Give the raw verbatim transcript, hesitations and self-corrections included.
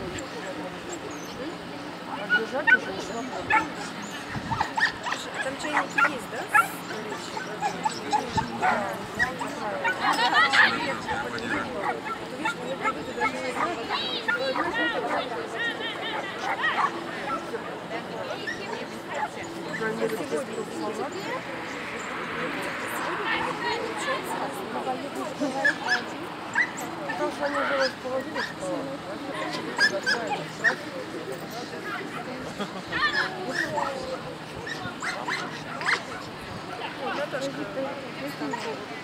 Отгружать уже не свободно. Там чайники есть, да? Видишь, многие люди даже не знают. Потому что они уже расположили, что Наташка.